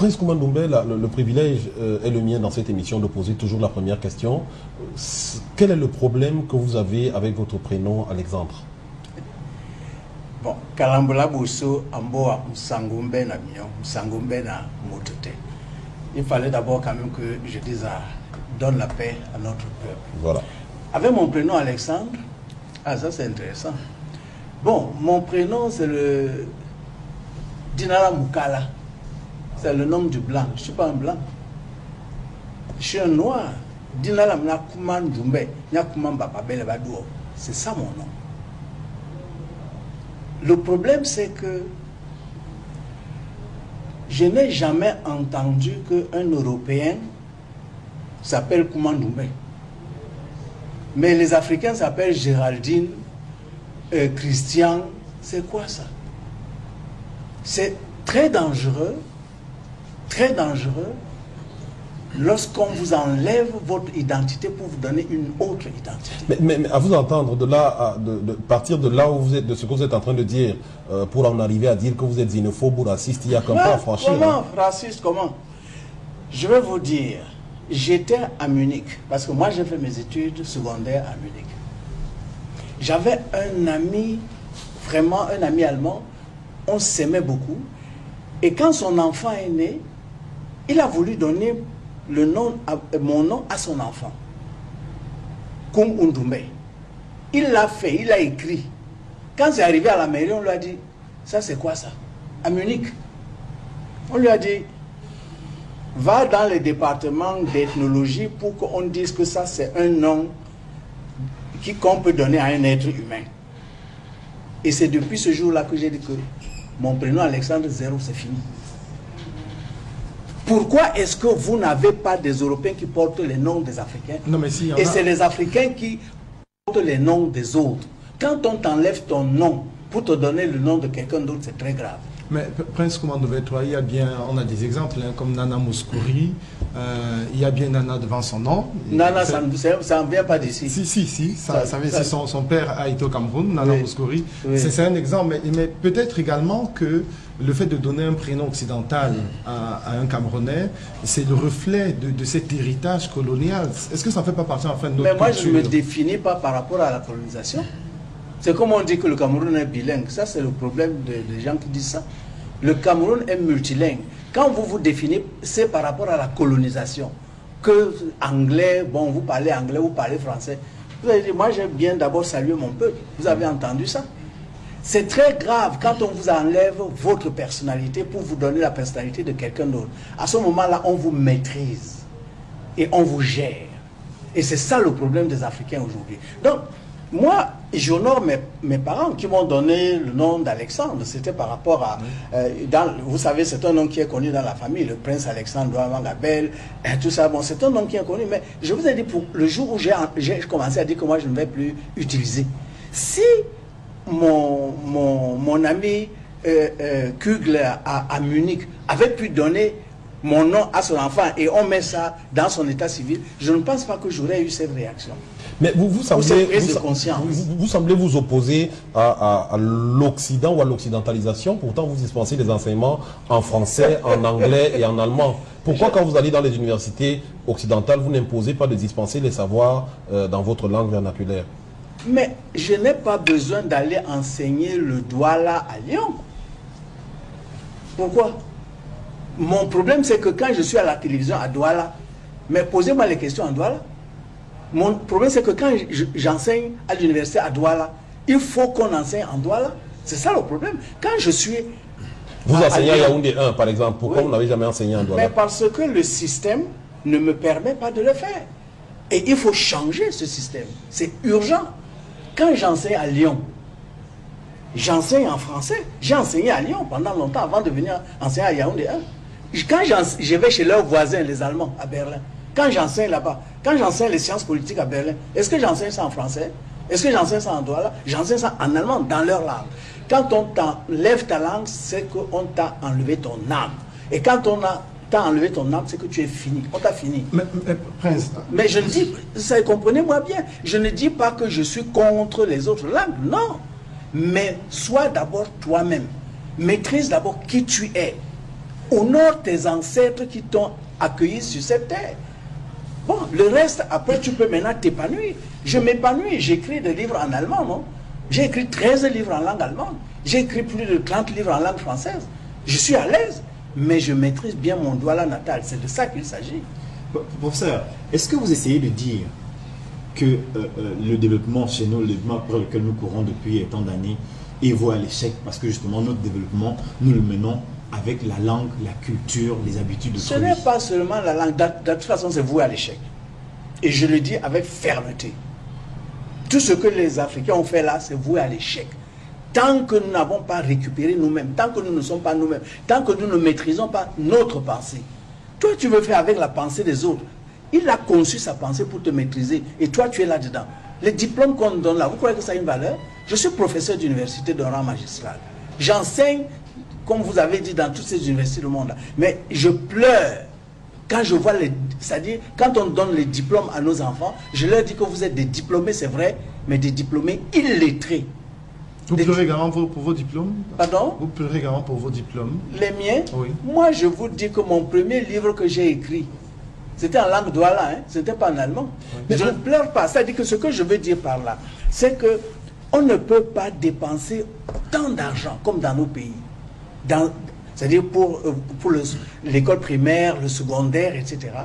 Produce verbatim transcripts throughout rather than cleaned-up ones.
Prince Kouma Ndoumbe, le, le privilège euh, est le mien dans cette émission de poser toujours la première question. Quel est le problème que vous avez avec votre prénom Alexandre? Bon, Kalambola Bousso, Amboa, Msangumbe na Mion, Msangumbe na Motote. Il fallait d'abord quand même que je dise à, donne la paix à notre peuple. Voilà. Avec mon prénom Alexandre, ah ça c'est intéressant. Bon, mon prénom c'est le Dinara Mukala. C'est le nom du blanc. Je ne suis pas un blanc. Je suis un noir. Dinara Mnakuman Djumbe, Nyakuman Bababele Badouo. C'est ça mon nom. Le problème, c'est que je n'ai jamais entendu qu'un Européen s'appelle Koumandoumbé. Mais les Africains s'appellent Géraldine, euh, Christian. C'est quoi ça? C'est très dangereux, très dangereux, lorsqu'on vous enlève votre identité pour vous donner une autre identité. Mais, mais, mais à vous entendre, de là, à, de, de partir de là où vous êtes, de ce que vous êtes en train de dire, euh, pour en arriver à dire que vous êtes xénophobe ou raciste, il y a qu'un pas à franchir. Comment hein. raciste, comment? Je vais vous dire, j'étais à Munich, parce que moi j'ai fait mes études secondaires à Munich. J'avais un ami, vraiment un ami allemand, on s'aimait beaucoup, et quand son enfant est né, il a voulu donner le nom, mon nom à son enfant. Koum Ndoumbe. Il l'a fait, il a écrit. Quand c'est arrivé à la mairie, on lui a dit, ça c'est quoi ça? À Munich. On lui a dit, va dans le département d'ethnologie pour qu'on dise que ça c'est un nom qu'on peut donner à un être humain. Et c'est depuis ce jour-là que j'ai dit que mon prénom Alexandre Zéro, c'est fini. Pourquoi est-ce que vous n'avez pas des Européens qui portent les noms des Africains? Non, mais si, et c'est les Africains qui portent les noms des autres. Quand on t'enlève ton nom pour te donner le nom de quelqu'un d'autre, c'est très grave. Mais Prince Kouma Ndoumbe, toi, il y a bien, on a des exemples hein, comme Nana Mouskouri, euh, il y a bien Nana devant son nom. Nana, ça ne vient pas d'ici. Si, si, si, ça, ça, ça, ça, son, son père a été au Cameroun, Nana oui. Mouskouri. Oui. C'est un exemple, mais, mais peut-être également que le fait de donner un prénom occidental à, à un Camerounais, c'est le reflet de, de cet héritage colonial. Est-ce que ça ne fait pas partie enfin de notre Mais moi, culture? je ne me définis pas par rapport à la colonisation. C'est comme on dit que le Cameroun est bilingue. Ça, c'est le problème des de gens qui disent ça. Le Cameroun est multilingue. Quand vous vous définissez, c'est par rapport à la colonisation. Que anglais, bon, vous parlez anglais, vous parlez français. Vous avez dit, moi, j'ai bien d'abord salué mon peuple. Vous avez entendu ça? C'est très grave quand on vous enlève votre personnalité pour vous donner la personnalité de quelqu'un d'autre. À ce moment-là, on vous maîtrise et on vous gère. Et c'est ça le problème des Africains aujourd'hui. Donc, moi, j'honore mes, mes parents qui m'ont donné le nom d'Alexandre. C'était par rapport à... Euh, dans, vous savez, c'est un nom qui est connu dans la famille, le prince Alexandre Ouamangabel, tout ça. Bon, c'est un nom qui est connu, mais je vous ai dit, pour le jour où j'ai commencé à dire que moi, je ne vais plus utiliser. Si mon, mon, mon ami euh, euh, Kugler à, à Munich avait pu donner mon nom à son enfant et on met ça dans son état civil, je ne pense pas que j'aurais eu cette réaction. Mais vous, vous, semblez, vous, vous, vous, vous semblez vous opposer à, à, à l'Occident ou à l'occidentalisation, pourtant vous dispensez des enseignements en français, en anglais et en allemand. Pourquoi quand vous allez dans les universités occidentales, vous n'imposez pas de dispenser les savoirs euh, dans votre langue vernaculaire? Mais je n'ai pas besoin d'aller enseigner le Douala à Lyon. Pourquoi? Mon problème, c'est que quand je suis à la télévision à Douala, mais posez-moi les questions en Douala. Mon problème, c'est que quand j'enseigne à l'université à Douala, il faut qu'on enseigne en Douala. C'est ça le problème. Quand je suis... Vous enseignez à Yaoundé un, par exemple. Pourquoi oui. vous n'avez jamais enseigné en Douala? Mais parce que le système ne me permet pas de le faire. Et il faut changer ce système. C'est urgent. Quand j'enseigne à Lyon, j'enseigne en français. J'ai enseigné à Lyon pendant longtemps avant de venir enseigner à Yaoundé un. Quand je vais chez leurs voisins, les Allemands, à Berlin, quand j'enseigne là-bas, quand j'enseigne les sciences politiques à Berlin, est-ce que j'enseigne ça en français? Est-ce que j'enseigne ça en Douala? J'enseigne ça en allemand, dans leur langue. Quand on t'enlève ta langue, c'est qu'on t'a enlevé ton âme. Et quand on a t'a enlevé ton âme, c'est que tu es fini. On t'a fini. Mais, mais, Prince... mais je ne dis, ça, comprenez-moi bien, je ne dis pas que je suis contre les autres langues, non. Mais sois d'abord toi-même. Maîtrise d'abord qui tu es. honore tes ancêtres qui t'ont accueilli sur cette terre. Bon, le reste, après, tu peux maintenant t'épanouir. Je m'épanouis, j'écris des livres en allemand, non? J'ai écrit treize livres en langue allemande. J'ai écrit plus de trente livres en langue française. Je suis à l'aise, mais je maîtrise bien mon douala natal. C'est de ça qu'il s'agit. Professeur, est-ce que vous essayez de dire que euh, euh, le développement chez nous, le développement pour lequel nous courons depuis tant d'années, est voué à l'échec parce que justement notre développement, nous le menons avec la langue, la culture, les habitudes de Ce n'est pas seulement la langue, de, de toute façon c'est voué à l'échec. Et je le dis avec fermeté. Tout ce que les Africains ont fait là, c'est voué à l'échec. Tant que nous n'avons pas récupéré nous-mêmes, tant que nous ne sommes pas nous-mêmes, tant que nous ne maîtrisons pas notre pensée. Toi, tu veux faire avec la pensée des autres. Il a conçu sa pensée pour te maîtriser. Et toi, tu es là-dedans. Les diplômes qu'on donne là, vous croyez que ça a une valeur? Je suis professeur d'université d'un rang magistral. J'enseigne, comme vous avez dit, dans toutes ces universités du monde. Mais je pleure quand je vois les... C'est-à-dire, quand on donne les diplômes à nos enfants, je leur dis que vous êtes des diplômés, c'est vrai, mais des diplômés illettrés. Vous Des... pleurez également pour, pour vos diplômes? Pardon? Vous pleurez également pour vos diplômes? Les miens? Oui. Moi, je vous dis que mon premier livre que j'ai écrit, c'était en langue douala, hein? Ce n'était pas en allemand. Oui. Je ne pleure pas. C'est-à-dire que ce que je veux dire par là, c'est que on ne peut pas dépenser tant d'argent comme dans nos pays. C'est-à-dire pour, pour l'école primaire, le secondaire, et cetera.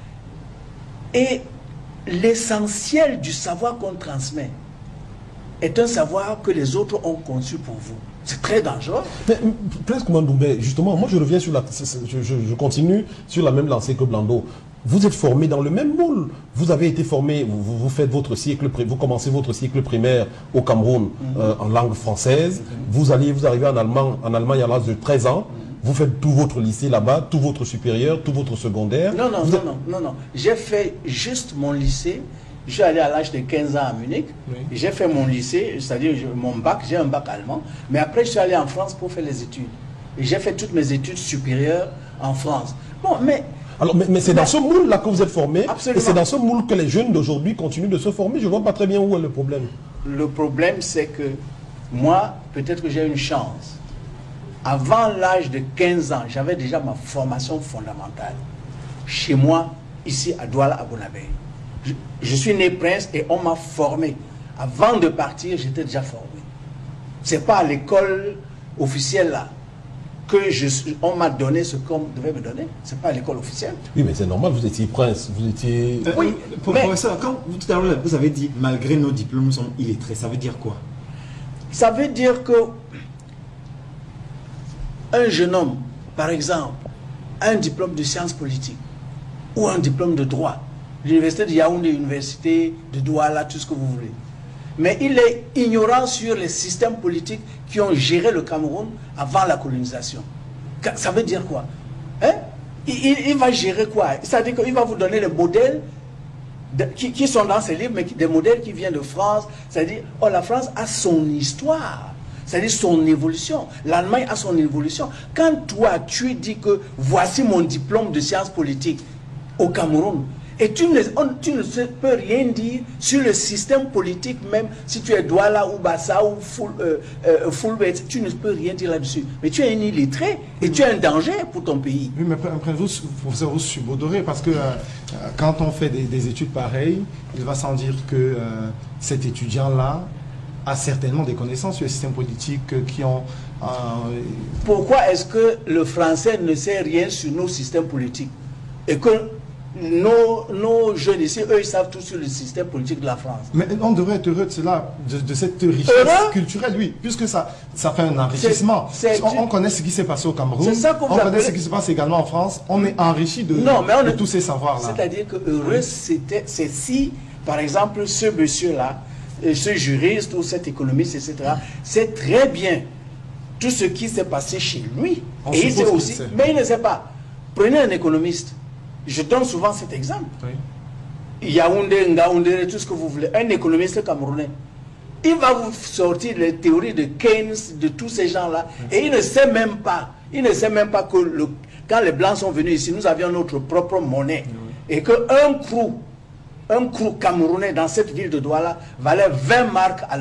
Et l'essentiel du savoir qu'on transmet est un savoir que les autres ont conçu pour vous. C'est très dangereux. Mais Prince Koumandoumbé, justement, moi je reviens sur la... Je, je, je continue sur la même lancée que Blando. Vous êtes formé dans le même moule. Vous avez été formé, vous, vous faites votre cycle, vous commencez votre cycle primaire au Cameroun mm-hmm. euh, en langue française. Mm-hmm. Vous allez, vous arrivez en Allemagne, en Allemagne à l'âge de treize ans. Mm-hmm. Vous faites tout votre lycée là-bas, tout votre supérieur, tout votre secondaire. Non, non, vous non, êtes... non, non, non. J'ai fait juste mon lycée. Je suis allé à l'âge de quinze ans à Munich. Oui. J'ai fait mon lycée, c'est-à-dire mon bac, j'ai un bac allemand. Mais après, je suis allé en France pour faire les études. Et j'ai fait toutes mes études supérieures en France. Bon, mais... Alors, mais, mais c'est dans ce moule-là que vous êtes formé. Absolument. Et c'est dans ce moule que les jeunes d'aujourd'hui continuent de se former. Je ne vois pas très bien où est le problème. Le problème, c'est que moi, peut-être que j'ai une chance. Avant l'âge de quinze ans, j'avais déjà ma formation fondamentale. Chez moi, ici à Douala, à Bonabé. Je, je suis né prince et on m'a formé. Avant de partir, j'étais déjà formé. Ce n'est pas à l'école officielle là que je, on m'a donné ce qu'on devait me donner. Ce n'est pas à l'école officielle. Oui, mais c'est normal, vous étiez prince, vous étiez... Euh, oui, pour, mais... Professeur, quand vous, tout à l'heure, vous avez dit, malgré nos diplômes, nous sommes illettrés, ça veut dire quoi? Ça veut dire que un jeune homme, par exemple, a un diplôme de sciences politiques ou un diplôme de droit, l'université de Yaoundé, l'université de Douala, tout ce que vous voulez. Mais il est ignorant sur les systèmes politiques qui ont géré le Cameroun avant la colonisation. Ça veut dire quoi? Hein? il, il, il va gérer quoi? C'est-à-dire qu'il va vous donner les modèles de, qui, qui sont dans ces livres, mais qui, des modèles qui viennent de France. C'est-à-dire, oh, la France a son histoire. C'est-à-dire son évolution. L'Allemagne a son évolution. Quand toi, tu dis que voici mon diplôme de sciences politiques au Cameroun, et tu ne, on, tu ne peux rien dire sur le système politique même, si tu es Douala ou Bassa ou Foul, euh, euh, Fulbet, tu ne peux rien dire là-dessus. Mais tu es un illettré et tu es un danger pour ton pays. Oui, mais après, vous, professeur, vous subodorez parce que euh, quand on fait des, des études pareilles, il va sans dire que euh, cet étudiant-là a certainement des connaissances sur le système politique qui ont... Euh, Pourquoi est-ce que le français ne sait rien sur nos systèmes politiques et que Nos, nos jeunes ici, eux, ils savent tout sur le système politique de la France. Mais on devrait être heureux de cela, de, de cette richesse heureux? culturelle, oui, puisque ça, ça fait un enrichissement. C'est, c'est on, on connaît ce qui s'est passé au Cameroun, ça on connaît ce qui se passe également en France, on est enrichi de, non, mais on de est... tous ces savoirs-là. C'est-à-dire que heureux, c'était, c'est si, par exemple, ce monsieur-là, ce juriste ou cet économiste, et cetera, c'est très bien tout ce qui s'est passé chez lui. On et il sait aussi, sait. mais il ne sait pas. Prenez un économiste. Je donne souvent cet exemple. Oui. Yaoundé, Ngaoundé, tout ce que vous voulez. Un économiste camerounais. Il va vous sortir les théories de Keynes, de tous ces gens-là. Et il ne sait même pas, il ne sait même pas que le, quand les Blancs sont venus ici, nous avions notre propre monnaie. Oui. Et qu'un crou, un crou camerounais dans cette ville de Douala valait vingt marques allemandes.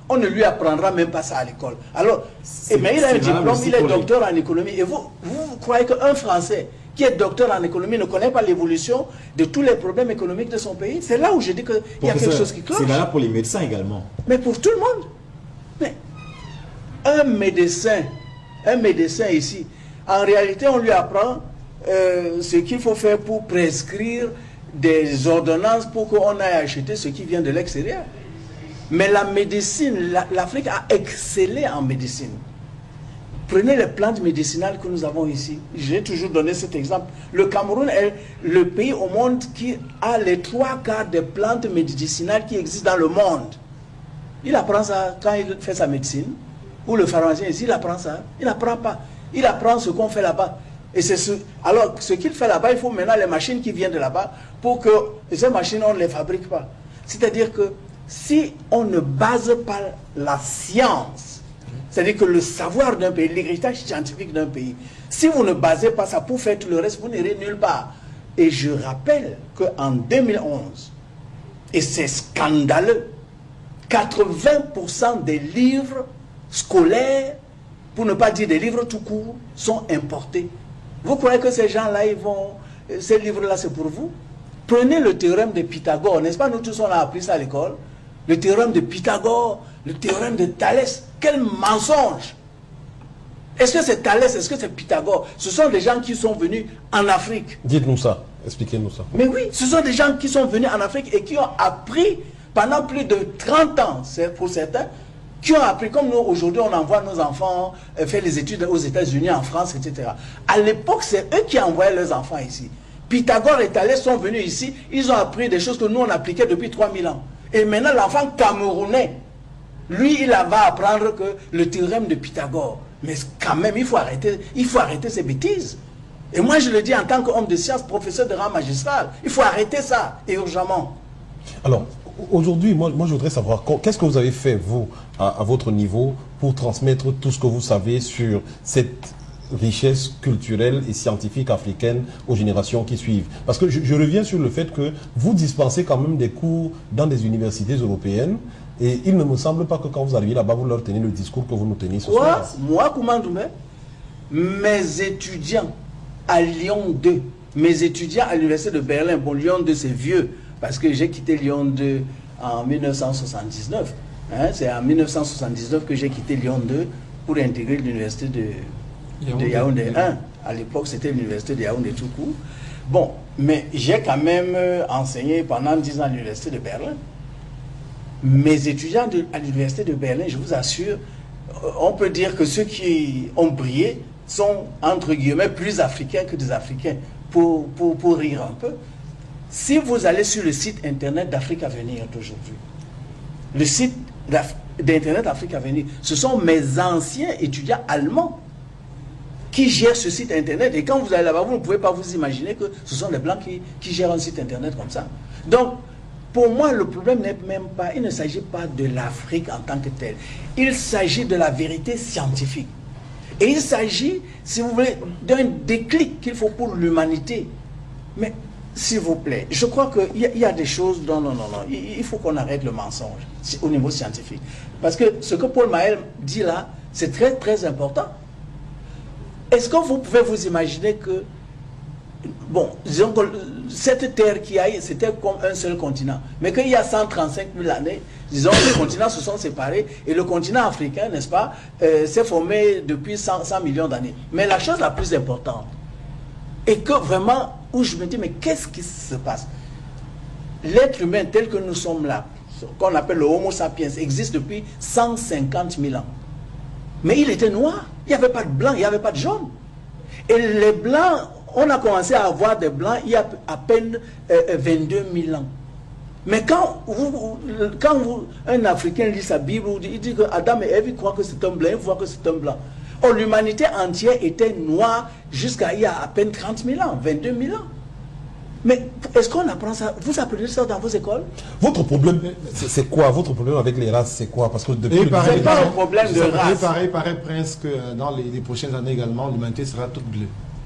on ne lui apprendra même pas ça à l'école. Alors, et, mais il a un diplôme, il est docteur en économie. Et vous, vous, vous croyez qu'un Français qui est docteur en économie ne connaît pas l'évolution de tous les problèmes économiques de son pays? C'est là où je dis qu'il y a quelque chose qui cloche. C'est valable pour les médecins également. Mais pour tout le monde. Mais un médecin, un médecin ici, en réalité, on lui apprend euh, ce qu'il faut faire pour prescrire des ordonnances pour qu'on aille acheter ce qui vient de l'extérieur. Mais la médecine, l'Afrique a excellé en médecine. Prenez les plantes médicinales que nous avons ici. J'ai toujours donné cet exemple. Le Cameroun est le pays au monde qui a les trois quarts des plantes médicinales qui existent dans le monde. Il apprend ça quand il fait sa médecine. Ou le pharmacien ici, il apprend ça. Il n'apprend pas. Il apprend ce qu'on fait là-bas. Et c'est ce, alors, ce qu'il fait là-bas, il faut maintenant les machines qui viennent de là-bas pour que ces machines, on ne les fabrique pas. C'est-à-dire que si on ne base pas la science, c'est-à-dire que le savoir d'un pays, l'héritage scientifique d'un pays, si vous ne basez pas ça pour faire tout le reste, vous n'irez nulle part. Et je rappelle qu'en deux mille onze, et c'est scandaleux, quatre-vingts pour cent des livres scolaires, pour ne pas dire des livres tout court, sont importés. Vous croyez que ces gens-là, ils vont... Ces livres-là, c'est pour vous? Prenez le théorème de Pythagore, n'est-ce pas? Nous tous, on a appris ça à l'école. Le théorème de Pythagore, le théorème de Thalès. Quel mensonge! Est-ce que c'est Thalès? Est-ce que c'est Pythagore? Ce sont des gens qui sont venus en Afrique. Dites-nous ça, expliquez-nous ça. Mais oui, ce sont des gens qui sont venus en Afrique et qui ont appris pendant plus de trente ans, pour certains, qui ont appris, comme nous, aujourd'hui, on envoie nos enfants faire les études aux États-Unis, en France, et cetera. À l'époque, c'est eux qui envoyaient leurs enfants ici. Pythagore et Thalès sont venus ici, ils ont appris des choses que nous, on appliquait depuis trois mille ans. Et maintenant, l'enfant camerounais, lui, il va apprendre que le théorème de Pythagore. Mais quand même, il faut arrêter, il faut arrêter ces bêtises. Et moi, je le dis en tant qu'homme de science, professeur de rang magistral, il faut arrêter ça, et urgemment. Alors, aujourd'hui, moi, moi, je voudrais savoir, qu'est-ce que vous avez fait, vous, à, à votre niveau, pour transmettre tout ce que vous savez sur cette richesse culturelle et scientifique africaine aux générations qui suivent? Parce que je, je reviens sur le fait que vous dispensez quand même des cours dans des universités européennes, et il ne me semble pas que quand vous arrivez là-bas, vous leur tenez le discours que vous nous tenez ce Moi, soir. moi, Koumandoumé, mes étudiants à Lyon deux, mes étudiants à l'université de Berlin, bon, Lyon deux c'est vieux, parce que j'ai quitté Lyon deux en mille neuf cent soixante-dix-neuf. Hein, c'est en mille neuf cent soixante-dix-neuf que j'ai quitté Lyon deux pour intégrer l'université de, de Yaoundé un. À l'époque, c'était l'université de Yaoundé tout court. Bon, mais j'ai quand même enseigné pendant dix ans à l'université de Berlin. Mes étudiants de, à l'université de Berlin, je vous assure, on peut dire que ceux qui ont brillé sont, entre guillemets, plus africains que des Africains, pour, pour, pour rire un peu. Si vous allez sur le site internet d'Afrique à venir d'aujourd'hui, le site d'internet d'Afrique à venir, ce sont mes anciens étudiants allemands qui gèrent ce site internet. Et quand vous allez là-bas, vous ne pouvez pas vous imaginer que ce sont des Blancs qui, qui gèrent un site internet comme ça. Donc, pour moi, le problème n'est même pas, il ne s'agit pas de l'Afrique en tant que telle. Il s'agit de la vérité scientifique. Et il s'agit, si vous voulez, d'un déclic qu'il faut pour l'humanité. Mais, s'il vous plaît, je crois qu'il y, y a des choses, non, non, non, non, il, il faut qu'on arrête le mensonge au niveau scientifique. Parce que ce que Paul Maël dit là, c'est très, très important. Est-ce que vous pouvez vous imaginer que, bon, disons que cette terre qui a, c'était comme un seul continent, mais qu'il y a cent trente-cinq mille années, disons, les continents se sont séparés, et le continent africain, n'est-ce pas, euh, s'est formé depuis cent, cent millions d'années. Mais la chose la plus importante, et que vraiment, où je me dis, mais qu'est-ce qui se passe? L'être humain tel que nous sommes là, qu'on appelle le Homo sapiens, existe depuis cent cinquante mille ans. Mais il était noir, il n'y avait pas de blanc, il n'y avait pas de jaune. Et les blancs, on a commencé à avoir des blancs il y a à peine euh, vingt-deux mille ans. Mais quand, vous, quand vous, un Africain lit sa Bible, il dit que Adam et Ève croient que c'est un blanc, il voit que c'est un blanc. Oh, l'humanité entière était noire jusqu'à il y a à peine trente mille ans, vingt-deux mille ans. Mais est-ce qu'on apprend ça? Vous apprenez ça dans vos écoles? Votre problème, c'est quoi? Votre problème avec les races, c'est quoi? Parce que depuis le c'est pas un problème de race. Il paraît, paraît, Prince, que dans les, les prochaines années également, l'humanité sera toute bleue.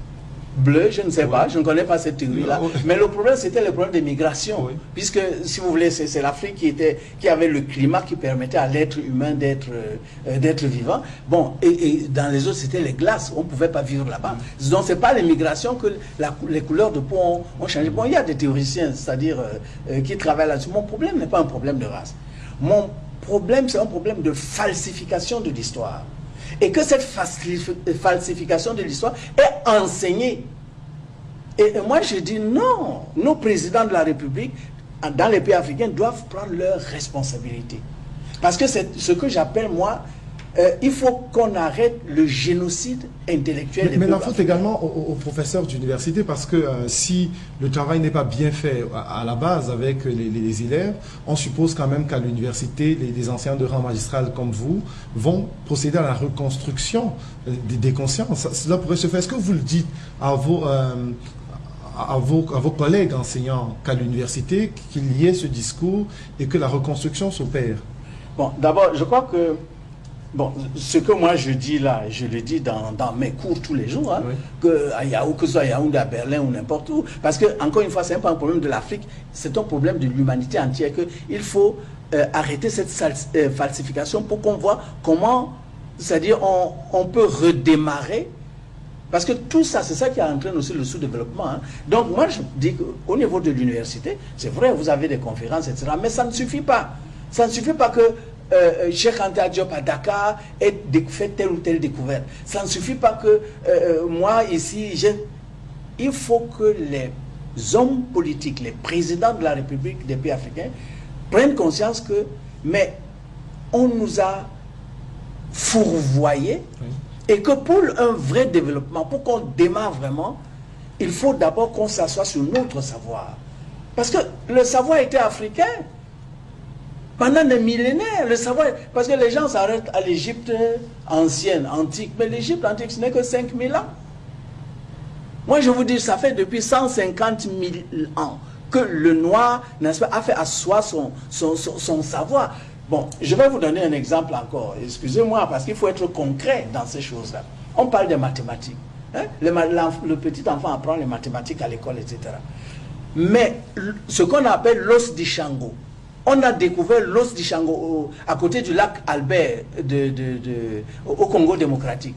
bleu, je ne sais pas, je ne connais pas cette théorie-là. Mais le problème, c'était le problème des migrations. Oui. Puisque, si vous voulez, c'est l'Afrique qui, était, qui avait le climat qui permettait à l'être humain d'être euh, d'être vivant. Bon, et, et dans les autres, c'était les glaces. On ne pouvait pas vivre là-bas. Mm. Donc, ce n'est pas les migrations que la, les couleurs de peau ont, ont changé. Bon, il y a des théoriciens, c'est-à-dire euh, euh, qui travaillent là-dessus. Mon problème n'est pas un problème de race. Mon problème, c'est un problème de falsification de l'histoire. Et que cette falsification de l'histoire est enseignée. Et moi, je dis non. Nos présidents de la République, dans les pays africains, doivent prendre leurs responsabilités. Parce que c'est ce que j'appelle, moi, euh, il faut qu'on arrête le génocide intellectuel. Mais, mais la faute également aux, aux professeurs d'université, parce que euh, si le travail n'est pas bien fait à, à la base avec les, les élèves, on suppose quand même qu'à l'université, les, les enseignants de rang magistral comme vous vont procéder à la reconstruction des, des consciences. Cela pourrait se faire. Est-ce que vous le dites à vos, euh, à vos, à vos collègues enseignants qu'à l'université, qu'il y ait ce discours et que la reconstruction s'opère? Bon, d'abord, je crois que bon, ce que moi je dis là, je le dis dans, dans mes cours tous les jours, hein, oui. que, à Yaoundé, que ce soit à Yaoundé, à Berlin ou n'importe où, parce que, encore une fois, ce n'est pas un problème de l'Afrique, c'est un problème de l'humanité entière, qu'il faut euh, arrêter cette euh, falsification pour qu'on voit comment, c'est-à-dire on, on peut redémarrer, parce que tout ça, c'est ça qui entraîne aussi le sous-développement. Hein. Donc moi je dis qu'au niveau de l'université, c'est vrai, vous avez des conférences, et cetera, mais ça ne suffit pas. Ça ne suffit pas que Euh, Cheikh Anta Diop à Dakar ait fait telle ou telle découverte. Ça ne suffit pas que euh, moi ici, il faut que les hommes politiques, les présidents de la République des pays africains prennent conscience que, mais on nous a fourvoyés, oui. Et que pour un vrai développement, pour qu'on démarre vraiment, il faut d'abord qu'on s'assoie sur notre savoir. Parce que le savoir était africain. Pendant des millénaires, le savoir, parce que les gens s'arrêtent à l'Égypte ancienne, antique, mais l'Égypte antique, ce n'est que cinq mille ans. Moi, je vous dis, ça fait depuis cent cinquante mille ans que le noir, n'est-ce pas, a fait asseoir son, son, son, son savoir. Bon, je vais vous donner un exemple encore, excusez-moi, parce qu'il faut être concret dans ces choses-là. On parle des mathématiques. Hein? Le, le petit enfant apprend les mathématiques à l'école, et cetera. Mais ce qu'on appelle l'os d'Ishango, on a découvert l'os d'Ishango à côté du lac Albert de, de, de, au Congo démocratique.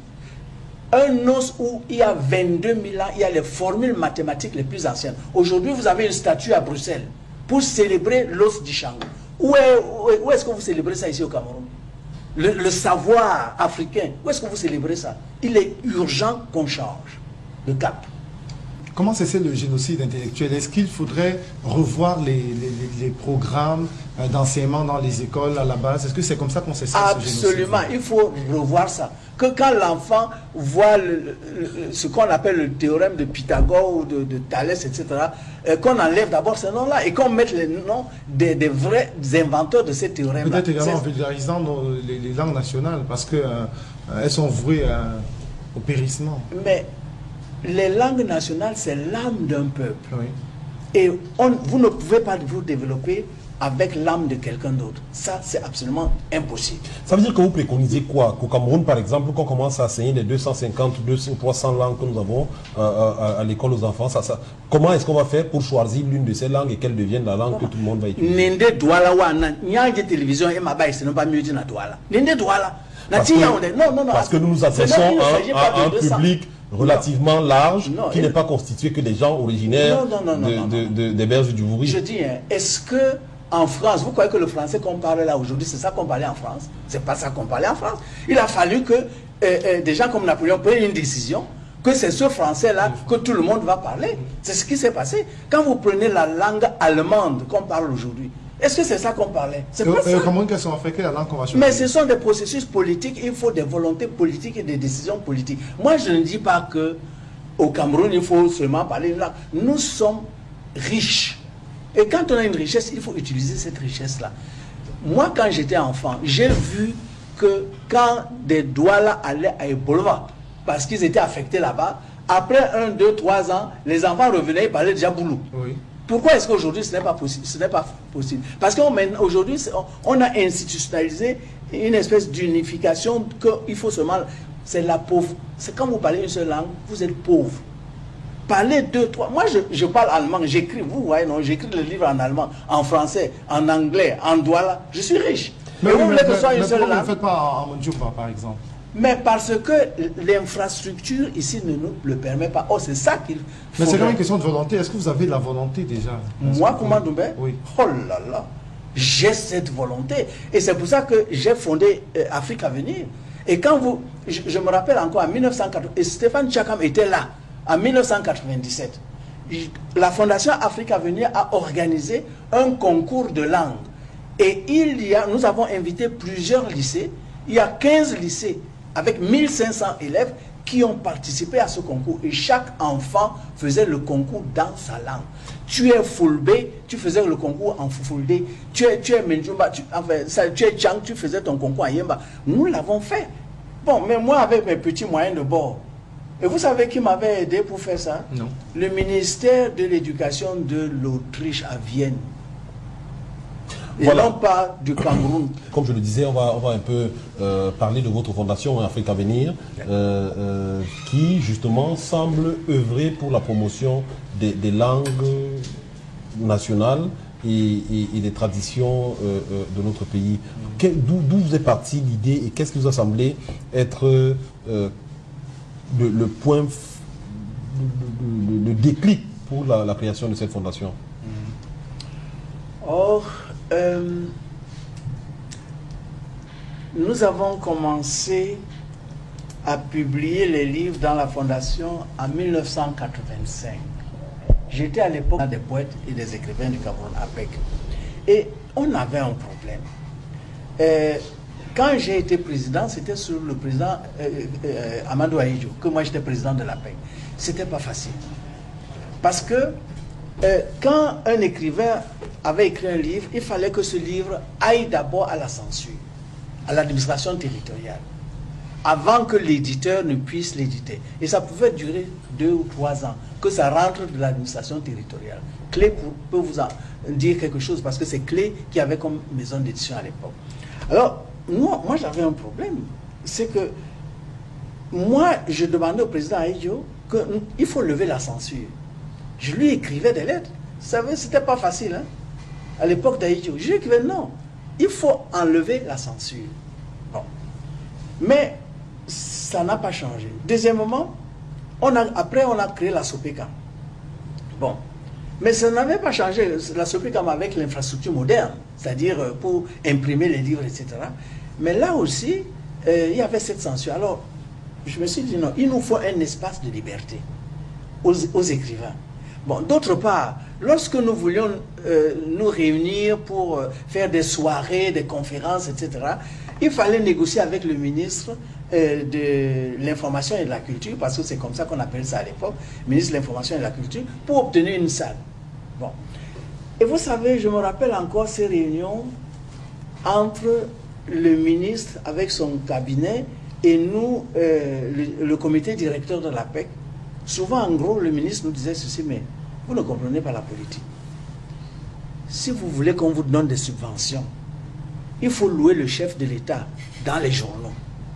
Un os où il y a vingt-deux mille ans, il y a les formules mathématiques les plus anciennes. Aujourd'hui, vous avez une statue à Bruxelles pour célébrer l'os d'Ishango. Où est, où est-ce que vous célébrez ça ici au Cameroun? Le, le savoir africain, où est-ce que vous célébrez ça? Il est urgent qu'on change de cap. Comment cesser le génocide intellectuel? Est-ce qu'il faudrait revoir les, les, les programmes d'enseignement dans les écoles à la base? Est-ce que c'est comme ça qu'on cesse ce génocide? Absolument, il faut revoir ça. Que quand l'enfant voit le, le, ce qu'on appelle le théorème de Pythagore ou de, de Thalès, et cetera, euh, qu'on enlève d'abord ces noms-là et qu'on mette les noms des, des vrais inventeurs de ces théorèmes-là. Peut-être également en vulgarisant nos, les, les langues nationales, parce qu'elles euh, sont vouées euh, au périssement. Mais les langues nationales, c'est l'âme d'un peuple. Oui. Et on, vous ne pouvez pas vous développer avec l'âme de quelqu'un d'autre. Ça, c'est absolument impossible. Ça veut dire que vous préconisez quoi? Qu'au Cameroun, par exemple, qu'on commence à enseigner les deux cent cinquante, deux cents, trois cents langues que nous avons euh, à, à l'école aux enfants, ça, ça, comment est-ce qu'on va faire pour choisir l'une de ces langues et qu'elle devienne la langue que tout le monde va utiliser? Nende douala wana, nyanje télévision et ma baï, c'est non pas mieux dire na douala. Nende douala. Parce que, non, non, non, parce que nous nous adressons à un public relativement large, non, qui n'est pas constitué que des gens originaires non, non, non, de, non, non, de, de, des berges du Vouri. Je dis, hein, est-ce que en France, vous croyez que le français qu'on parle là aujourd'hui, c'est ça qu'on parlait en France? C'est pas ça qu'on parlait en France. Il a fallu que euh, euh, des gens comme Napoléon prennent une décision, que c'est ce français-là que tout le monde va parler. C'est ce qui s'est passé. Quand vous prenez la langue allemande qu'on parle aujourd'hui, est-ce que c'est ça qu'on parlait? C'est pas ça. Comment qu'elles sont affectées la langue qu'on va choisir? Mais ce sont des processus politiques, il faut des volontés politiques et des décisions politiques. Moi, je ne dis pas que au Cameroun, il faut seulement parler une langue. Nous sommes riches. Et quand on a une richesse, il faut utiliser cette richesse-là. Moi, quand j'étais enfant, j'ai vu que quand des Douala allaient à Ebolova, parce qu'ils étaient affectés là-bas, après un, deux, trois ans, les enfants revenaient et parlaient déjà boulot. Oui. Pourquoi est-ce qu'aujourd'hui ce n'est pas possible? Ce n'est pas possible. Parce qu'aujourd'hui, on a institutionnalisé une espèce d'unification qu'il faut seulement... C'est la pauvre. C'est quand vous parlez une seule langue, vous êtes pauvre. Parlez deux, trois. Moi, je, je parle allemand, j'écris, vous voyez, non, j'écris le livre en allemand, en français, en anglais, en douala. Je suis riche. Mais, Et oui, vous mais, voulez que mais, ce soit mais une seule pourquoi vous langue? ne le faites pas en Mandjoumba, par exemple? Mais parce que l'infrastructure ici ne nous le permet pas. Oh, c'est ça qu'il faut. Mais c'est quand même une question de volonté. Est-ce que vous avez la volonté déjà? Moi, comment Doumbé? Oui. Oh là là, j'ai cette volonté. Et c'est pour ça que j'ai fondé euh, Afrique à venir. Et quand vous, je, je me rappelle encore en mille neuf cent quatre-vingt, et Stéphane Tchakam était là, en mille neuf cent quatre-vingt-dix-sept. La Fondation Afrique à venir a organisé un concours de langue. Et il y a, nous avons invité plusieurs lycées. Il y a quinze lycées avec mille cinq cents élèves qui ont participé à ce concours. Et chaque enfant faisait le concours dans sa langue. Tu es Fulbe, tu faisais le concours en Fulbe. Tu es, tu es Menjumba, tu, enfin, ça, tu es Chang, tu faisais ton concours en Yemba. Nous l'avons fait. Bon, mais moi, avec mes petits moyens de bord. Et vous savez qui m'avait aidé pour faire ça? Non. Le ministère de l'Éducation de l'Autriche à Vienne. Et Voilà. non pas du Cameroun. Comme je le disais, on va, on va un peu euh, parler de votre fondation Afrique à venir, euh, euh, qui justement semble œuvrer pour la promotion des, des langues nationales et, et, et des traditions euh, euh, de notre pays. D'où vous est partie l'idée et qu'est-ce qui vous a semblé être euh, le, le point, le, le, le déclic pour la, la création de cette fondation? Or, euh, nous avons commencé à publier les livres dans la fondation en mille neuf cent quatre-vingt-cinq. J'étais à l'époque des poètes et des écrivains du Cameroun, A P E C. Et on avait un problème. Euh, quand j'ai été président, c'était sur le président euh, euh, Amadou Ahidjo, que moi j'étais président de l'A P E C. C'était pas facile. Parce que euh, quand un écrivain avait écrit un livre, il fallait que ce livre aille d'abord à la censure, à l'administration territoriale, avant que l'éditeur ne puisse l'éditer. Et ça pouvait durer deux ou trois ans, que ça rentre de l'administration territoriale. Clé pour, peut vous en dire quelque chose, parce que c'est Clé qui avait comme maison d'édition à l'époque. Alors, moi, moi j'avais un problème. C'est que moi, je demandais au président Ahidjo qu'il faut lever la censure. Je lui écrivais des lettres. Vous savez, c'était pas facile, hein? À l'époque d'Ahidjo. Je lui écrivais non. Il faut enlever la censure. Bon. Mais ça n'a pas changé. Deuxièmement, on a, après on a créé la SOPECAM. Bon. Mais ça n'avait pas changé, la SOPECAM avec l'infrastructure moderne, c'est-à-dire pour imprimer les livres, et cetera. Mais là aussi, euh, il y avait cette censure. Alors, je me suis dit non, il nous faut un espace de liberté aux, aux écrivains. Bon, d'autre part, lorsque nous voulions euh, nous réunir pour euh, faire des soirées, des conférences, et cetera, il fallait négocier avec le ministre euh, de l'Information et de la Culture, parce que c'est comme ça qu'on appelle ça à l'époque, ministre de l'Information et de la Culture, pour obtenir une salle. Bon. Et vous savez, je me rappelle encore ces réunions entre le ministre avec son cabinet et nous, euh, le, le comité directeur de l'A P E C. Souvent, en gros, le ministre nous disait ceci, mais vous ne comprenez pas la politique. Si vous voulez qu'on vous donne des subventions, il faut louer le chef de l'État dans les journaux.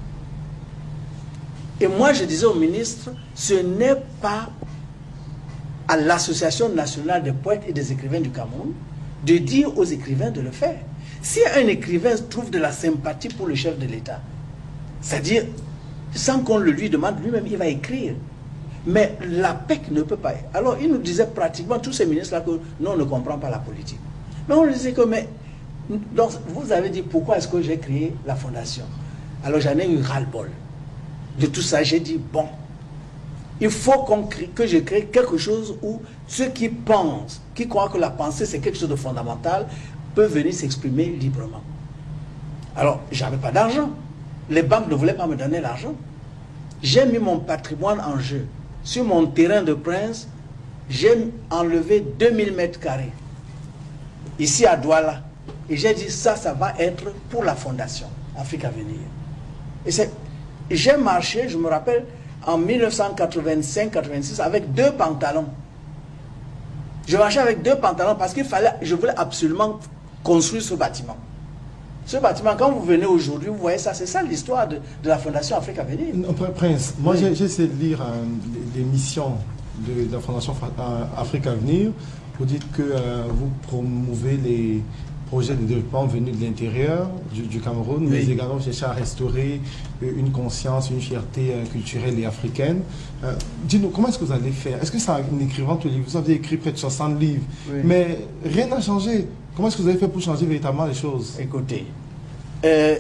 Et moi, je disais au ministre, ce n'est pas à l'Association nationale des poètes et des écrivains du Cameroun de dire aux écrivains de le faire. Si un écrivain trouve de la sympathie pour le chef de l'État, c'est-à-dire, sans qu'on le lui demande, lui-même, il va écrire. Mais l'A P E C ne peut pas. Alors, il nous disait pratiquement, tous ces ministres-là, que nous, on ne comprend pas la politique. Mais on disait que, mais, donc, vous avez dit, pourquoi est-ce que j'ai créé la fondation? Alors, j'en ai eu ras-le-bol de tout ça. J'ai dit, bon, il faut qu'on crée, que je crée quelque chose où ceux qui pensent, qui croient que la pensée, c'est quelque chose de fondamental, peuvent venir s'exprimer librement. Alors, j'avais pas d'argent. Les banques ne voulaient pas me donner l'argent. J'ai mis mon patrimoine en jeu. Sur mon terrain de Prince, j'ai enlevé deux mille mètres carrés. Ici à Douala. Et j'ai dit, ça, ça va être pour la fondation Afrique à venir. Et j'ai marché, je me rappelle, en mille neuf cent quatre-vingt-cinq quatre-vingt-six, avec deux pantalons. Je marchais avec deux pantalons parce qu'il fallait, je voulais absolument construire ce bâtiment. Ce bâtiment, quand vous venez aujourd'hui, vous voyez ça, c'est ça l'histoire de, de la Fondation Afrique à venir. Non, Prince, moi oui. j'ai essayé de lire hein, les, les missions de, de la Fondation Afrique Avenir, vous dites que euh, vous promouvez les projets de développement venus de l'intérieur du, du Cameroun, oui. mais également vous cherchez à restaurer une conscience, une fierté euh, culturelle et africaine. Euh, Dites-nous, comment est-ce que vous allez faire? Est-ce que c'est en écrivant tous les livres? Vous avez écrit près de soixante livres, oui. mais rien n'a changé. Comment est-ce que vous avez fait pour changer véritablement les choses? Écoutez, euh...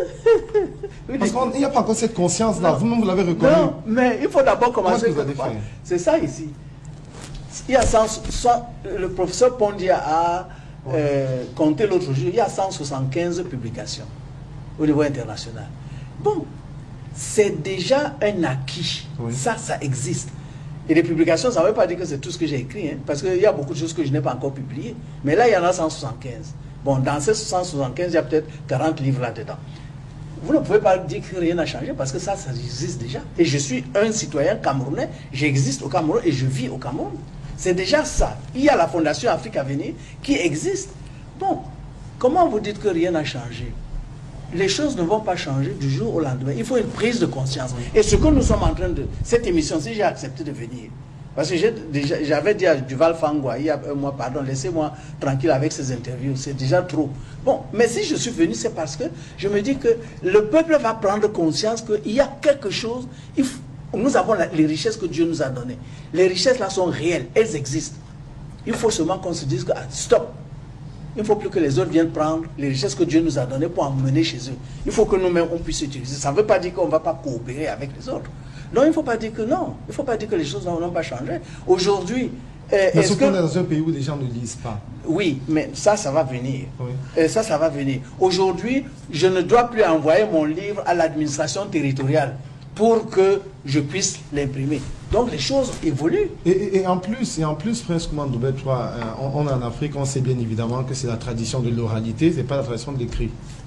parce qu'il n'y a pas encore cette conscience-là, vous-même vous l'avez reconnu. Non, mais il faut d'abord commencer. C'est ça ici. Il y a cent, cent, le professeur Pondia a euh, compté l'autre jour, il y a cent soixante-quinze publications au niveau international. Bon, c'est déjà un acquis. Oui. Ça, ça existe. Et les publications, ça ne veut pas dire que c'est tout ce que j'ai écrit, hein, parce qu'il y a beaucoup de choses que je n'ai pas encore publiées. Mais là, il y en a cent soixante-quinze. Bon, dans ces cent soixante-quinze, il y a peut-être quarante livres là-dedans. Vous ne pouvez pas dire que rien n'a changé, parce que ça, ça existe déjà. Et je suis un citoyen camerounais, j'existe au Cameroun et je vis au Cameroun. C'est déjà ça. Il y a la Fondation Afrique Avenir qui existe. Bon, comment vous dites que rien n'a changé? Les choses ne vont pas changer du jour au lendemain. Il faut une prise de conscience. Et ce que nous sommes en train de... Cette émission, si j'ai accepté de venir, parce que j'avais dit à Duval Fangwa, il y a un mois, pardon, laissez-moi tranquille avec ces interviews, c'est déjà trop. Bon, mais si je suis venu, c'est parce que je me dis que le peuple va prendre conscience qu'il y a quelque chose... Il faut, nous avons la, les richesses que Dieu nous a données. Les richesses là sont réelles, elles existent. Il faut seulement qu'on se dise que ah, stop. Il ne faut plus que les autres viennent prendre les richesses que Dieu nous a données pour emmener chez eux. Il faut que nous-mêmes on puisse utiliser. Ça ne veut pas dire qu'on ne va pas coopérer avec les autres. Non, il ne faut pas dire que non. Il ne faut pas dire que les choses n'ont pas changé. Aujourd'hui... Euh, mais ce qu'on est dans un pays où les gens ne lisent pas. Oui, mais ça, ça va venir. Oui. Euh, ça, ça va venir. Aujourd'hui, je ne dois plus envoyer mon livre à l'administration territoriale pour que je puisse l'imprimer. Donc les choses évoluent. Et, et, et en plus, et en plus, Prince Koumane Doubet, on, on est en Afrique, on sait bien évidemment que c'est la tradition de l'oralité, c'est pas la tradition de l'écrit.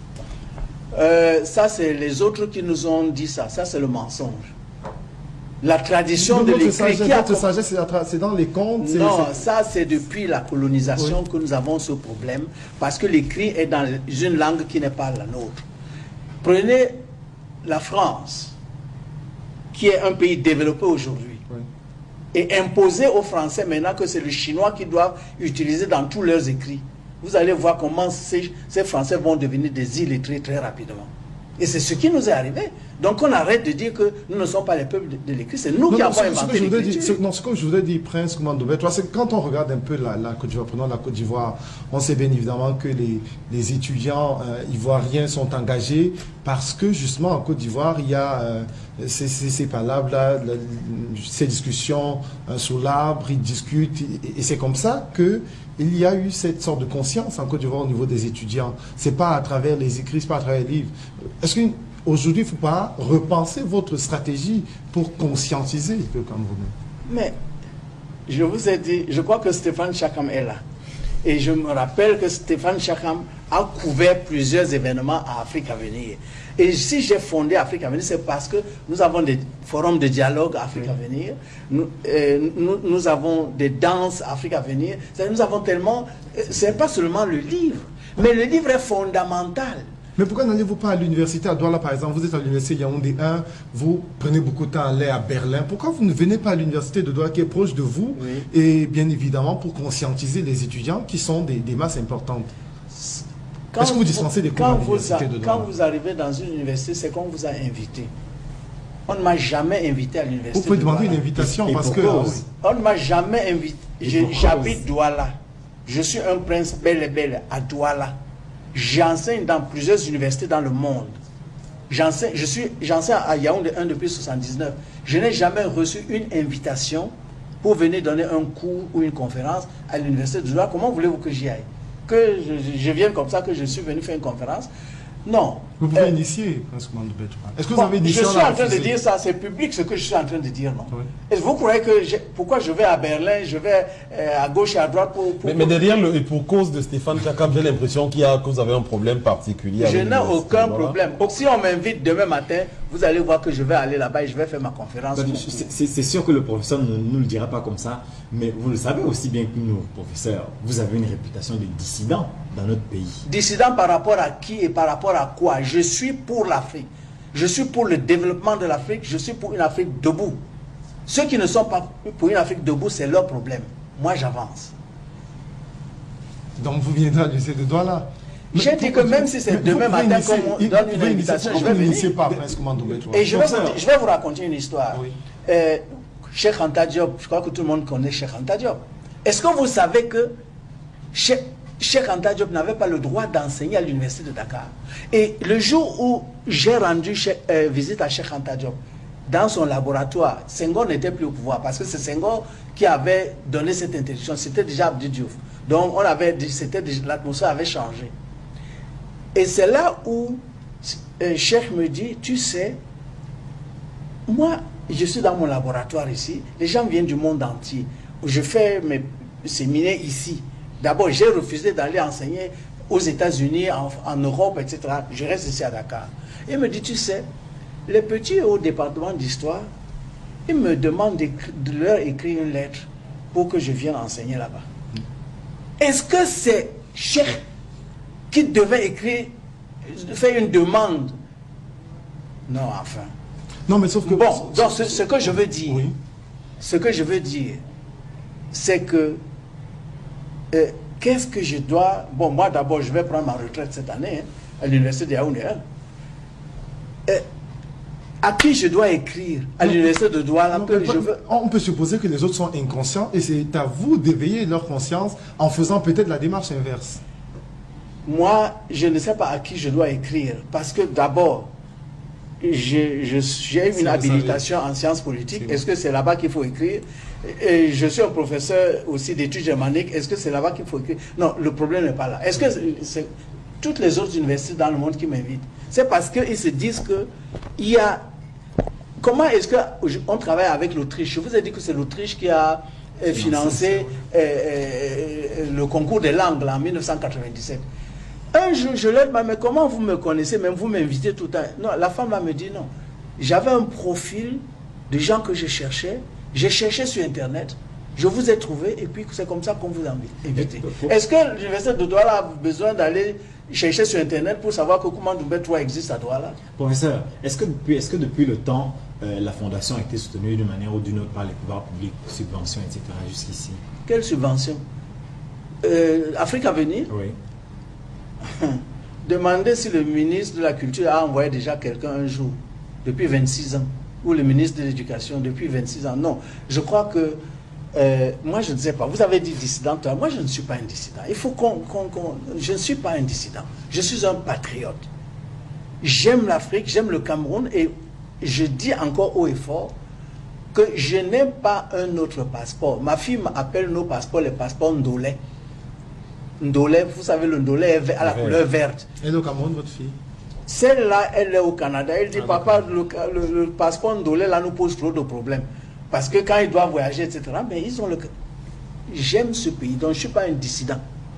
Euh, ça, c'est les autres qui nous ont dit ça. Ça, c'est le mensonge. La tradition de, de l'écrit qui a... Votre sagesse, c'est dans les contes. Non, ça, c'est depuis la colonisation oui. que nous avons ce problème, parce que l'écrit est dans une langue qui n'est pas la nôtre. Prenez la France, qui est un pays développé aujourd'hui, oui. et imposer aux Français maintenant que c'est le chinois qui doivent utiliser dans tous leurs écrits. Vous allez voir comment ces, ces Français vont devenir des illettrés très rapidement. Et c'est ce qui nous est arrivé. Donc on arrête de dire que nous ne sommes pas les peuples de, de l'écrit, c'est nous non, qui non, avons ce, inventé l'écriture. Non, ce que je voudrais dire, Prince Koumane Doubet, c'est que quand on regarde un peu la, la Côte d'Ivoire, prenons la Côte d'Ivoire, on sait bien évidemment que les, les étudiants euh, ivoiriens sont engagés parce que justement en Côte d'Ivoire, il y a euh, ces, ces, ces palabres-là, ces discussions euh, sous l'arbre, ils discutent, et, et c'est comme ça que il y a eu cette sorte de conscience en Côte d'Ivoire au niveau des étudiants. C'est pas à travers les écrits, c'est pas à travers les livres. Est-ce qu'aujourd'hui, il ne faut pas repenser votre stratégie pour conscientiser le Camerounais? Mais, je vous ai dit, je crois que Stéphane Chakam est là. Et je me rappelle que Stéphane Chakam a couvert plusieurs événements à Afrique Avenir. Et si j'ai fondé Afrique Avenir, c'est parce que nous avons des forums de dialogue à Afrique Avenir, nous, euh, nous, nous avons des danses à Afrique Avenir. Nous avons tellement... Ce n'est pas seulement le livre, mais le livre est fondamental. Mais pourquoi n'allez-vous pas à l'université à Douala, par exemple? Vous êtes à l'université Yaoundé un, vous prenez beaucoup de temps à aller à Berlin. Pourquoi vous ne venez pas à l'université de Douala qui est proche de vous? Oui. Et bien évidemment pour conscientiser les étudiants qui sont des, des masses importantes. Est-ce que vous dispensez des cours à l'université de Douala? Quand vous arrivez dans une université, c'est qu'on vous a invité. On ne m'a jamais invité à l'université. Vous pouvez de demander une invitation et, et parce que... Ah, oui. On ne m'a jamais invité. J'habite Douala. Je suis un prince bel et bel à Douala. J'enseigne dans plusieurs universités dans le monde. J'enseigne, je suis, j'enseigne à Yaoundé un depuis mille neuf cent soixante-dix-neuf. Je n'ai jamais reçu une invitation pour venir donner un cours ou une conférence à l'université de Douala. Comment voulez-vous que j'y aille? Que je, je vienne comme ça, que je suis venu faire une conférence? Non. Vous pouvez euh, initier, Prince Koumane Doubet. Est-ce que vous bon, avez initié? Je suis en train de dire ça, c'est public ce que je suis en train de dire, non? Oui. Et vous croyez que, je, pourquoi je vais à Berlin, je vais euh, à gauche et à droite pour... pour mais, mais derrière, le, et pour cause de Stéphane Chakam, j'ai l'impression qu'il y a, que vous avez un problème particulier. Je n'ai aucun problème. Si on m'invite demain matin, vous allez voir que je vais aller là-bas et je vais faire ma conférence. C'est sûr que le professeur ne nous le dira pas comme ça, mais vous le savez aussi bien que nous, professeurs, vous avez une réputation de dissident dans notre pays. Dissident par rapport à qui et par rapport à quoi? Je suis pour l'Afrique. Je suis pour le développement de l'Afrique. Je suis pour une Afrique debout. Ceux qui ne sont pas pour une Afrique debout, c'est leur problème. Moi, j'avance. Donc vous viendrez à l'Université de Douala. J'ai dit que même si c'est demain matin qu'on on donne une invitation, je vais venir. Pas, Prince Commando Bétoua. Et je vais, vous, je vais vous raconter une histoire. Oui. Euh, Cheikh Anta Diop, je crois que tout le monde connaît Cheikh Anta Diop. Est-ce que vous savez que Cheikh, Cheikh Anta Diop n'avait pas le droit d'enseigner à l'Université de Dakar? Et le jour où j'ai rendu Cheikh, euh, visite à Cheikh Anta Diop, dans son laboratoire, Senghor n'était plus au pouvoir parce que c'est Senghor qui avait donné cette interdiction. C'était déjà Abdou Diouf. Donc on avait, c'était l'atmosphère avait changé. Et c'est là où un Cheikh me dit, tu sais, moi, je suis dans mon laboratoire ici, les gens viennent du monde entier. Je fais mes séminaires ici. D'abord, j'ai refusé d'aller enseigner aux États-Unis, en, en Europe, et cetera. Je reste ici à Dakar. Il me dit, tu sais, les petits au département d'histoire, ils me demandent de leur écrire une lettre pour que je vienne enseigner là-bas. Est-ce que c'est Cheikh qui devait écrire, faire une demande? Non, enfin. Non, mais sauf que... Bon, donc ce, ce que je veux dire, oui. ce que je veux dire, c'est que, euh, qu'est-ce que je dois... Bon, moi d'abord, je vais prendre ma retraite cette année, hein, à l'université de Yaoundé. Hein. Euh, à qui je dois écrire? À l'université de Douala? Non, que mais, je veux... On peut supposer que les autres sont inconscients et c'est à vous d'éveiller leur conscience en faisant peut-être la démarche inverse. Moi, je ne sais pas à qui je dois écrire, parce que d'abord, j'ai une habilitation en sciences politiques. Est-ce que c'est là-bas qu'il faut écrire? Et je suis un professeur aussi d'études germaniques. Est-ce que c'est là-bas qu'il faut écrire? Non, le problème n'est pas là. Est-ce que c'est toutes les autres universités dans le monde qui m'invitent? C'est parce qu'ils se disent que il y a... Comment est-ce qu'on travaille avec l'Autriche? Je vous ai dit que c'est l'Autriche qui a financé euh, euh, le concours des langues là, en mille neuf cent quatre-vingt-dix-sept. Un jour, je leur dis, mais comment vous me connaissez, même vous m'invitez tout le temps? Non, la femme là me dit non. J'avais un profil de gens que je cherchais. J'ai cherché sur Internet. Je vous ai trouvé et puis c'est comme ça qu'on vous a invité. Est-ce que l'université de Douala a besoin d'aller chercher sur Internet pour savoir que Koumandou Bétoua existe à Douala? Professeur, est-ce que, est que depuis le temps, euh, la fondation a été soutenue d'une manière ou d'une autre par les pouvoirs publics, subventions, et cetera jusqu'ici? Quelle subvention? euh, Afrique Avenir? Oui. Demandez si le ministre de la Culture a envoyé déjà quelqu'un un jour, depuis vingt-six ans, ou le ministre de l'Éducation depuis vingt-six ans. Non, je crois que, euh, moi je ne sais pas, vous avez dit dissident, moi je ne suis pas un dissident. Il faut qu'on... qu'on, qu'on, je ne suis pas un dissident, je suis un patriote. J'aime l'Afrique, j'aime le Cameroun, et je dis encore haut et fort que je n'aime pas un autre passeport. Ma fille m'appelle nos passeports les passeports Ndolé. Ndolé, vous savez, le Ndolé est à la Ouais. couleur verte. Et le Cameroun, votre fille? Celle-là, elle est au Canada. Elle dit, Ah, papa, le, le, le passeport Ndolé, là, nous pose trop de problèmes. Parce que quand ils doivent voyager, et cetera, mais ils ont le... J'aime ce pays, donc je ne suis pas un dissident.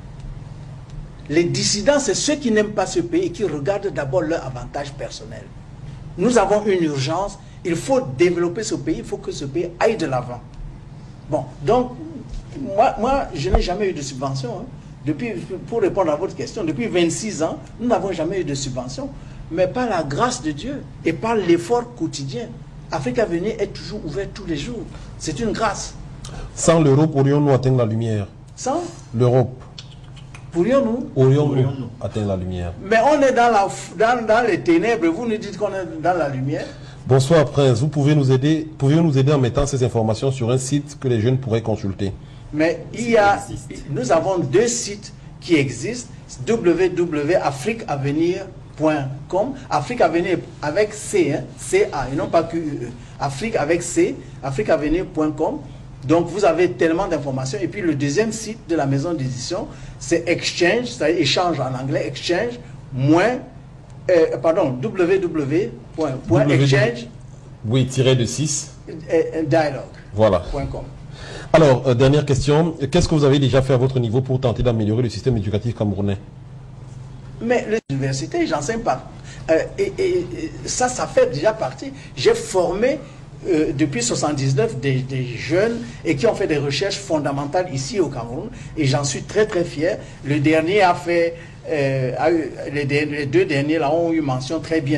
Les dissidents, c'est ceux qui n'aiment pas ce pays et qui regardent d'abord leur avantage personnel. Nous avons une urgence, il faut développer ce pays, il faut que ce pays aille de l'avant. Bon, donc, moi, moi je n'ai jamais eu de subvention. Hein. Depuis, pour répondre à votre question, depuis vingt-six ans, nous n'avons jamais eu de subvention. Mais par la grâce de Dieu et par l'effort quotidien, Afrique Avenir est toujours ouverte tous les jours. C'est une grâce. Sans l'Europe, aurions-nous atteint la lumière? Sans L'Europe, pourrions-nous? aurions-nous Aurions-nous atteint la lumière? Mais on est dans, la, dans, dans les ténèbres, vous nous dites qu'on est dans la lumière. Bonsoir Prince, vous pouvez nous aider, pouvez nous aider en mettant ces informations sur un site que les jeunes pourraient consulter? Mais il y a, nous avons deux sites qui existent, w w w point afrique avenir point com, Afrique Avenir avec C, hein, C A, et non pas Q U E, Afrique avec C, afrique avenir point com. Donc vous avez tellement d'informations. Et puis le deuxième site de la maison d'édition, c'est Exchange, c'est-à-dire échange en anglais, Exchange, moins, euh, pardon, w w w point exchange Oui, tiré de six. dialogue Voilà. point com. Alors, euh, dernière question. Qu'est-ce que vous avez déjà fait à votre niveau pour tenter d'améliorer le système éducatif camerounais? Mais l'université, j'enseigne pas. Euh, et, et, et ça, ça fait déjà partie. J'ai formé euh, depuis soixante-dix-neuf des, des jeunes et qui ont fait des recherches fondamentales ici au Cameroun. Et j'en suis très très fier. Le dernier a fait, euh, a eu, les, les deux derniers là ont eu mention très bien.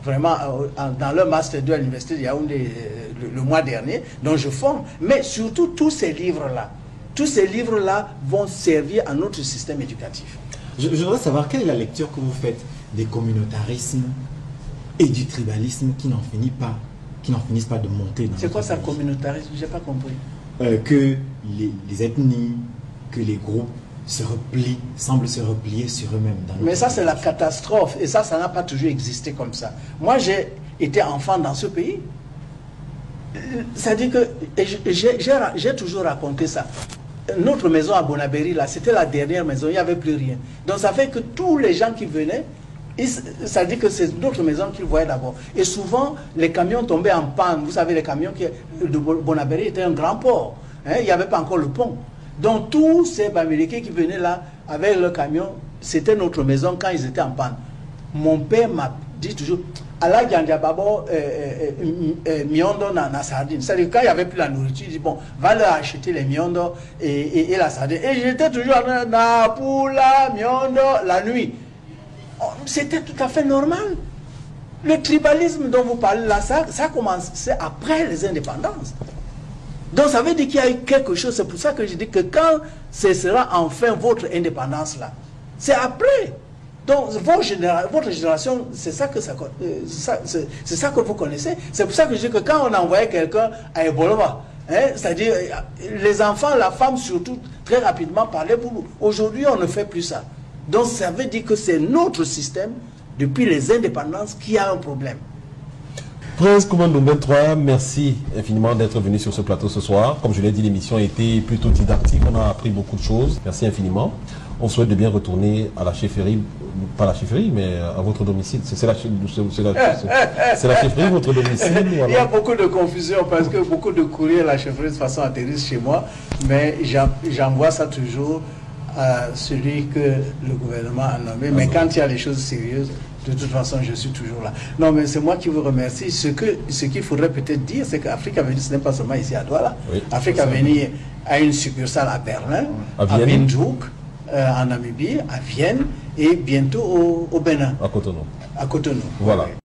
vraiment euh, dans leur master deux à l'université de Yaoundé euh, le, le mois dernier, dont je forme. Mais surtout, tous ces livres-là, tous ces livres-là vont servir à notre système éducatif. Je, je voudrais savoir quelle est la lecture que vous faites des communautarismes et du tribalisme qui n'en finit pas, qui n'en finissent pas de monter. C'est quoi ça, communautarisme? J'ai pas compris. Euh, que les, les ethnies, que les groupes se replient, semblent se replier sur eux-mêmes. Mais ça, c'est la catastrophe. Et ça, ça n'a pas toujours existé comme ça. Moi, j'ai été enfant dans ce pays. C'est-à-dire que j'ai toujours raconté ça. Notre maison à Bonabéry, là, c'était la dernière maison, il n'y avait plus rien. Donc ça fait que tous les gens qui venaient, ça dit que c'est notre maison qu'ils voyaient d'abord. Et souvent, les camions tombaient en panne. Vous savez, les camions qui, de Bonabéry était un grand port. Hein, il n'y avait pas encore le pont. Donc tous ces Bamileke qui venaient là, avec le camion, c'était notre maison quand ils étaient en panne. Mon père m'a dit toujours, Allah Gandhiababo miondo na sardine. C'est-à-dire quand il n'y avait plus la nourriture, il dit bon, va leur acheter les miondo et, et, et la sardine. Et j'étais toujours na poula miondo la nuit. C'était tout à fait normal. Le tribalisme dont vous parlez là, ça, ça commence, c'est après les indépendances. Donc ça veut dire qu'il y a eu quelque chose. C'est pour ça que je dis que quand ce sera enfin votre indépendance là, c'est après. Donc vos généra votre génération, c'est ça que ça, euh, c'est ça, ça que vous connaissez. C'est pour ça que je dis que quand on envoyait quelqu'un à Ebolova, hein, c'est-à-dire les enfants, la femme surtout, très rapidement parlaient pour nous. Aujourd'hui, on ne fait plus ça. Donc ça veut dire que c'est notre système, depuis les indépendances, qui a un problème. Prince Commando vingt-trois, merci infiniment d'être venu sur ce plateau ce soir. Comme je l'ai dit, l'émission a été plutôt didactique, on a appris beaucoup de choses. Merci infiniment. On souhaite de bien retourner à la chefferie, pas la chefferie, mais à votre domicile. C'est la, la, la chefferie, votre domicile. Voilà. Il y a beaucoup de confusion parce que beaucoup de courriers à la chefferie de toute façon atterrissent chez moi, mais j'envoie ça toujours à celui que le gouvernement a nommé. Mais quand il y a les choses sérieuses, de toute façon, je suis toujours là. Non, mais c'est moi qui vous remercie. Ce que ce qu'il faudrait peut-être dire, c'est qu'Afrique Avenir, ce n'est pas seulement ici à Douala. Oui, Afrique Avenir a une succursale à Berlin, à, à Windhoek, euh, en Namibie, à Vienne et bientôt au, au Bénin. À Cotonou. À Cotonou. Voilà.